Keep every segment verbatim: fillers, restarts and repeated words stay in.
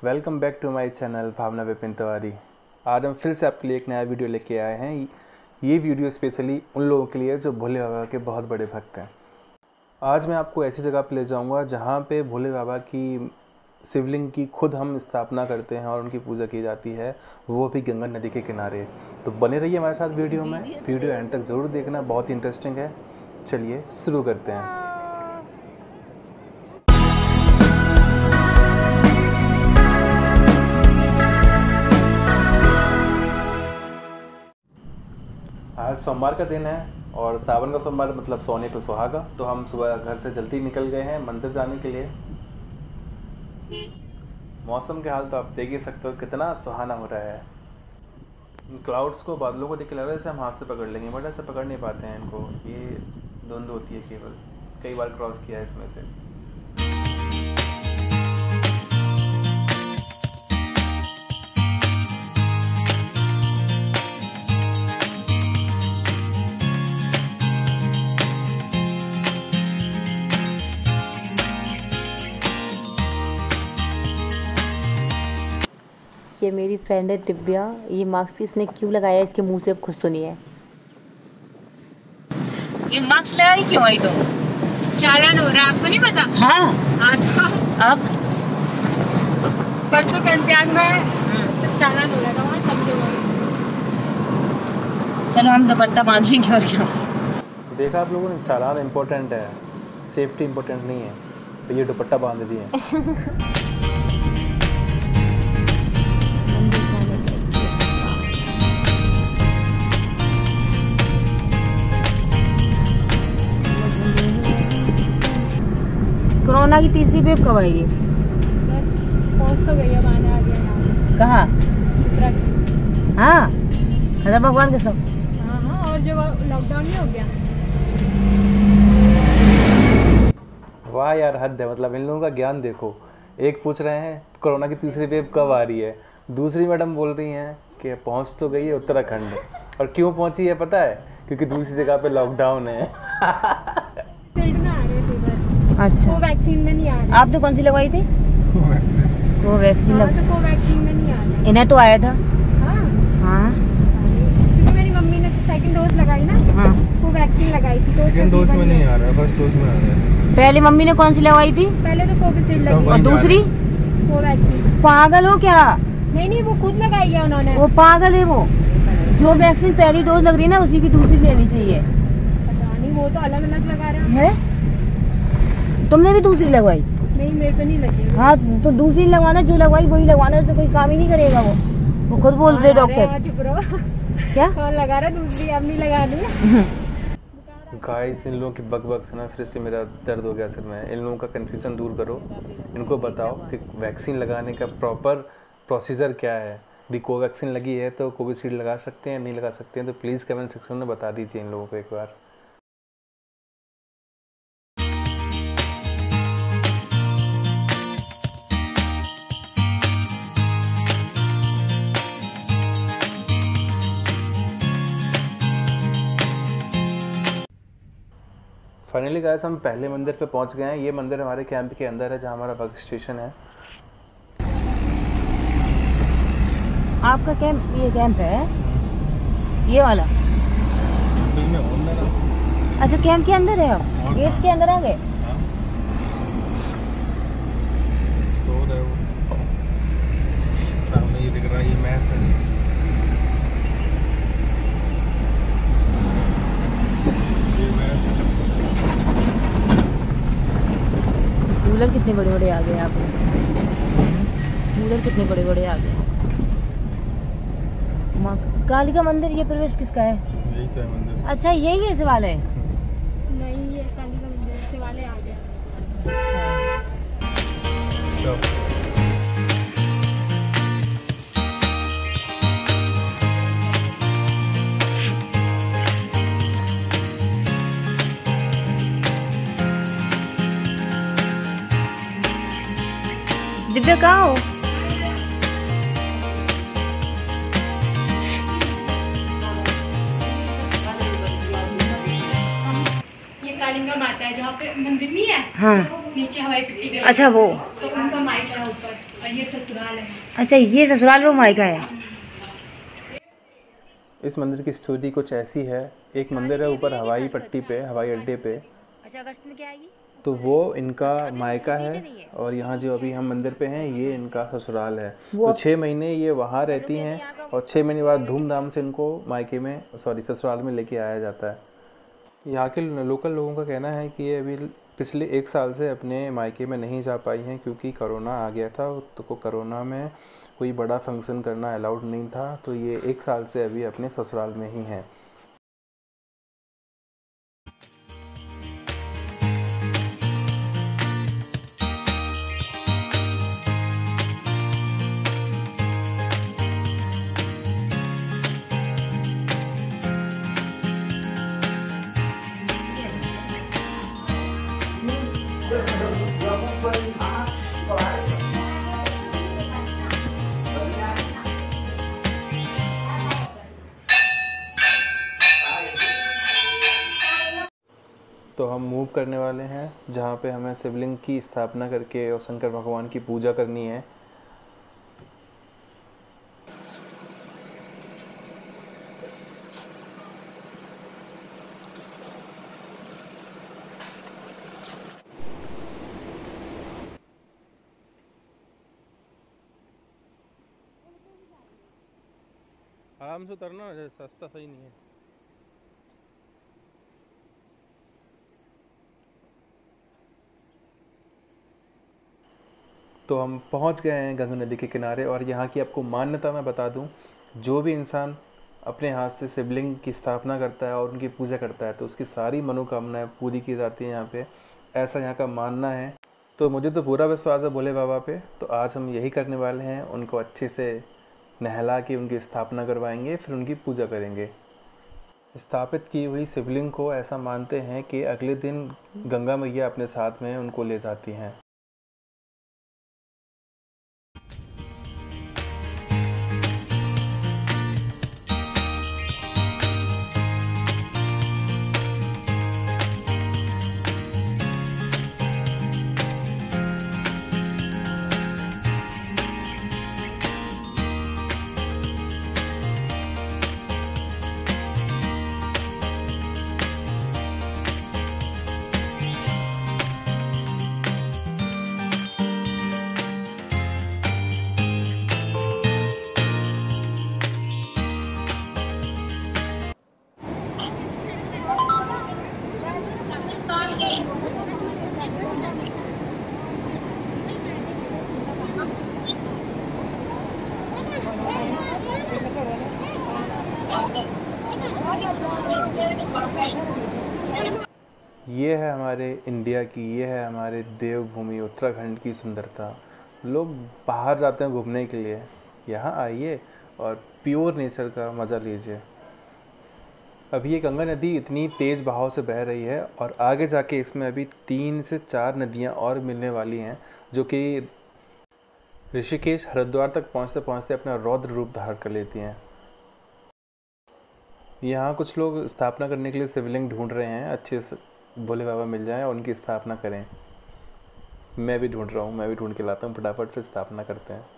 Welcome back to my channel Bhawna Vipin Tiwari. आज हम फिर से आपके लिए एक नया वीडियो लेके आए हैं। ये वीडियो स्पेशली उन लोगों के लिए जो भोले बाबा के बहुत बड़े भक्त हैं। आज मैं आपको ऐसी जगह पे ले जाऊंगा जहां पे भोले बाबा की शिवलिंग की खुद हम स्थापना करते हैं और उनकी पूजा की जाती है, वो भी गंगा नदी के किनारे। तो बने रहिए हमारे साथ वीडियो में, वीडियो एंड तक ज़रूर देखना, बहुत ही इंटरेस्टिंग है। चलिए शुरू करते हैं। आज सोमवार का दिन है और सावन का सोमवार मतलब सोने पे सुहागा। तो हम सुबह घर से जल्दी निकल गए हैं मंदिर जाने के लिए। मौसम के हाल तो आप देख ही सकते हो, कितना सुहाना हो रहा है। इन क्लाउड्स को, बादलों को देख के लग रहा है जैसे हम हाथ से पकड़ लेंगे, बट ऐसे पकड़ नहीं पाते हैं इनको। ये धुंध होती है केवल, कई बार क्रॉस किया है इसमें से। ये मेरी फ्रेंड है दिव्या। ये मास्क इसने क्यों लगाया है, इसके मुंह से अब खुद सुनिए। ये मास्क लगाई क्यों आई तुम? चालान हो रहा है, आपको नहीं पता? हाँ। हाँ तो अब परसों कंट्याग में तो चालान हो रहा था वहाँ सब जगह। चलो हम दुपट्टा बांध लेंगे और क्या। देखा आप लोगों ने, चालान इम्पोर्टेंट है, सेफ्टी इम्पोर्टेंट नहीं है। तो ये दुपट्टा बांध दिए। कोरोना की तीसरी वेव कब आएगी? बस पहुँच तो गई, अब आने आ गया यहाँ। कहाँ? उत्तराखंड। हाँ, खड़ा भगवान के सब। हाँ हाँ, और जो लॉकडाउन नहीं हो गया। वाह यार, हद है। मतलब इन लोगों का ज्ञान देखो। एक पूछ रहे हैं कोरोना की तीसरी वेव कब आ रही है, दूसरी मैडम बोल रही हैं कि पहुंच तो गई है उत्तराखंड। और क्यों पहुंची है पता है? क्योंकि दूसरी जगह पे लॉकडाउन है। फील्ड में आ रहे थे इधर। अच्छा, को वैक्सीन में नहीं आ रहे। आपने कौन सी लगवाई थी? वो वैक्सीन हाँ, लग... तो को वैक्सीन में नहीं आ रहे। इन्हें तो आया था। हाँ हाँ क्योंकि मेरी मम्मी ने तो सेकंड डोज लगाई ना। हाँ, को वैक्सीन लगाई थी तो सेकंड डोज में नहीं आ रहा है, फर्स्ट डोज में आ रहा है। पहले मम्मी ने कौन सी लगवाई थी? पहले तो कोविशील्ड लगी और दूसरी? को वैक्सीन। पागल हो क्या? नहीं नहीं, वो खुद लगाई है उन्होंने। वो पागल है। वो जो वैक्सीन पहली डोज लग रही है ना, उसी की दूसरी लेनी चाहिए। पता नहीं, वो तो अलग अलग लगा रहे हैं। है? तुमने भी दूसरी लगवाई? नहीं, मेरे पे नहीं लगी। हाँ, तो दूसरी लगवाना, जो लगवाई वही लगवाना, उससे कोई काम ही नहीं करेगा। वो वो खुद बोल रहे डॉक्टर। चुप रहो। क्या? कौन लगा रहा दूसरी? अब नहीं लगा रही। गाइस, इन लोगों की बक बक से ना फिर से मेरा दर्द हो गया सिर में। इन लोगों का कन्फ्यूज़न दूर करो, इनको बताओ कि वैक्सीन लगाने का प्रॉपर प्रोसीजर क्या है। भी कोवैक्सीन लगी है तो कोविशील्ड लगा सकते हैं, नहीं लगा सकते हैं? तो प्लीज़ कमेंट सेक्शन में बता दीजिए इन लोगों को एक बार। फाइनली गाइस, हम पहले मंदिर पे पहुंच गए हैं। ये मंदिर हमारे कैंप के अंदर है, जहाँ हमारा वर्क स्टेशन है। आपका कैंप, ये कैंप है ये वाला? अच्छा, कैंप के अंदर है आप? गेट के अंदर आ गए? सामने ये दिख रहा है, ये मैच है। कूलर कितने बड़े बड़े आ गए आप? कूलर कितने बड़े बड़े आ गए। माँ कालिका मंदिर, ये प्रवेश किसका है? यही तो है मंदिर। अच्छा, यही है सवाल है। नहीं, ये कालिका मंदिर से वाले आ गए। दिव्या कहाँ हो? शिवालिंगा माता है जहाँ पे मंदिर नहीं है, हाँ नीचे हवाई पट्टी पे, अच्छा वो, तो उनका मायका है ऊपर और ये ससुराल है। अच्छा ये ससुराल वो मायका है। इस मंदिर की स्टोरी कुछ ऐसी है, एक मंदिर है ऊपर हवाई पट्टी पे, हवाई अड्डे पे, अच्छा अगस्त में क्या आएगी? तो वो इनका मायका है और यहाँ जो अभी हम मंदिर पे हैं ये इनका ससुराल है। तो छः महीने ये वहाँ रहती हैं और छः महीने बाद धूमधाम से इनको मायके में सॉरी ससुराल में लेके आया जाता है। यहाँ के लोकल लोगों का कहना है कि ये अभी पिछले एक साल से अपने मायके में नहीं जा पाई हैं क्योंकि कोरोना आ गया था, तो को कोरोना में कोई बड़ा फंक्शन करना अलाउड नहीं था, तो ये एक साल से अभी अपने ससुराल में ही हैं। तो हम मूव करने वाले हैं जहाँ पे हमें शिवलिंग की स्थापना करके और शंकर भगवान की पूजा करनी है। आराम से उतरना, रास्ता सही नहीं है। तो हम पहुंच गए हैं गंगा नदी के किनारे और यहाँ की आपको मान्यता मैं बता दूं, जो भी इंसान अपने हाथ से शिवलिंग की स्थापना करता है और उनकी पूजा करता है तो उसकी सारी मनोकामनाएं पूरी की जाती हैं यहाँ पे, ऐसा यहाँ का मानना है। तो मुझे तो पूरा विश्वास है भोले बाबा पे, तो आज हम यही करने वाले हैं, उनको अच्छे से नहला के उनकी स्थापना करवाएंगे, फिर उनकी पूजा करेंगे। स्थापित की हुई शिवलिंग को ऐसा मानते हैं कि अगले दिन गंगा मैया अपने साथ में उनको ले जाती हैं। ये है हमारे इंडिया की, ये है हमारे देवभूमि उत्तराखंड की सुंदरता। लोग बाहर जाते हैं घूमने के लिए, यहाँ आइए और प्योर नेचर का मज़ा लीजिए। अभी ये गंगा नदी इतनी तेज़ बहाव से बह रही है और आगे जाके इसमें अभी तीन से चार नदियाँ और मिलने वाली हैं, जो कि ऋषिकेश हरिद्वार तक पहुँचते पहुँचते अपना रौद्र रूप धारण कर लेती हैं। यहाँ कुछ लोग स्थापना करने के लिए शिवलिंग ढूंढ रहे हैं, अच्छे से भोले बाबा मिल जाएं और उनकी स्थापना करें। मैं भी ढूंढ रहा हूँ, मैं भी ढूंढ के लाता हूँ, फटाफट फिर स्थापना करते हैं।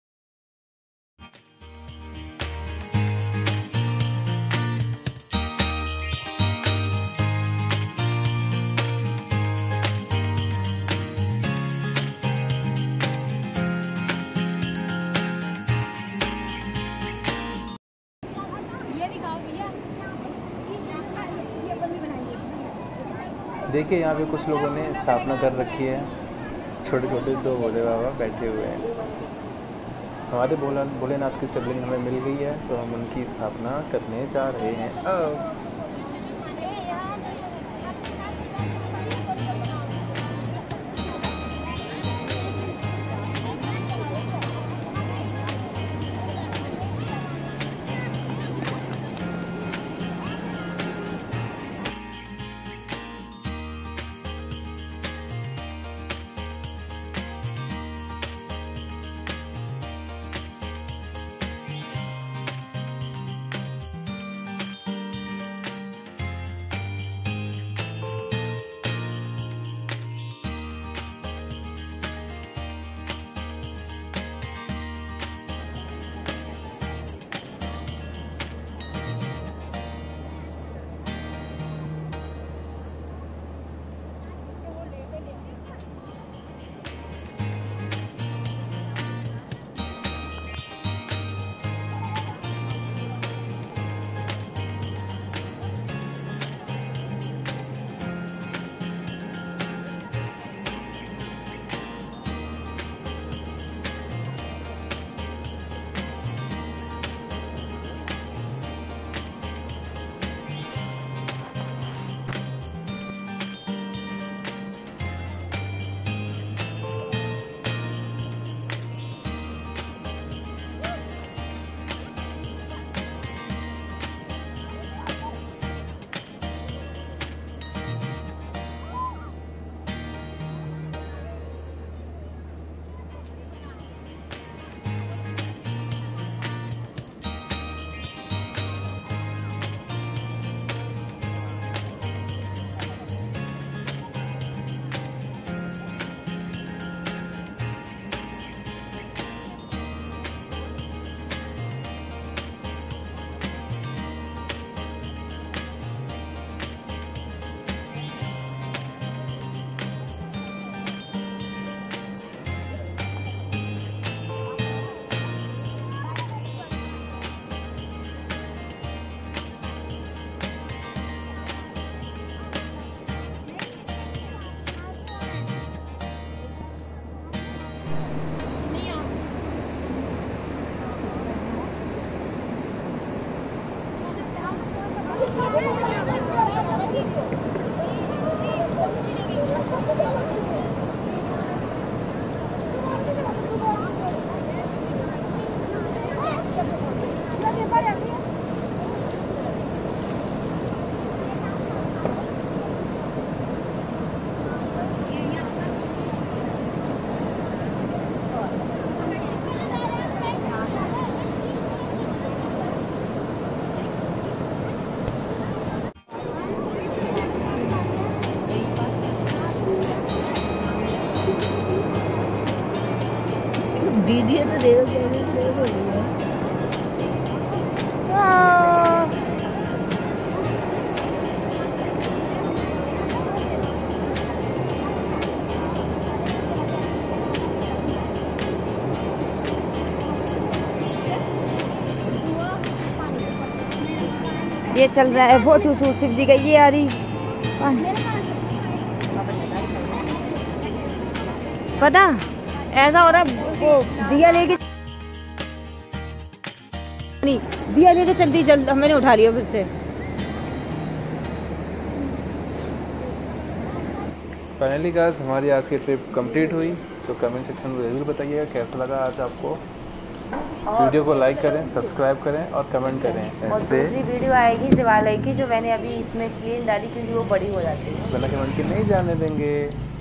देखिए यहाँ पे कुछ लोगों ने स्थापना कर रखी है, छोटे छोटे दो भोले बाबा बैठे हुए हैं। हमारे भोला भोलेनाथ की शिवलिंग हमें मिल गई है, तो हम उनकी स्थापना करने जा रहे हैं अब। वीडियो तो देखो क्या बोल रही है। ये चल रहा है फोटो शूट शिव जी का। ये आ रही पता ऐसा हो रहा वो दिया लेके नहीं दिया लेके चलती जल्द मैंने उठा लिया फिर से। फाइनली गाइस हमारी आज की ट्रिप कंप्लीट हुई। तो कमेंट सेक्शन में ज़रूर बताइएगा कैसा लगा आज आपको। वीडियो को लाइक करें, सब्सक्राइब करें और कमेंट करें। और ऐसे दूसरी वीडियो आएगी शिवालय की जो मैंने अभी इसमें स्क्रीन डाली क्योंकि वो बड़ी हो जाती है। बिना कमेंट के नहीं जाने देंगे।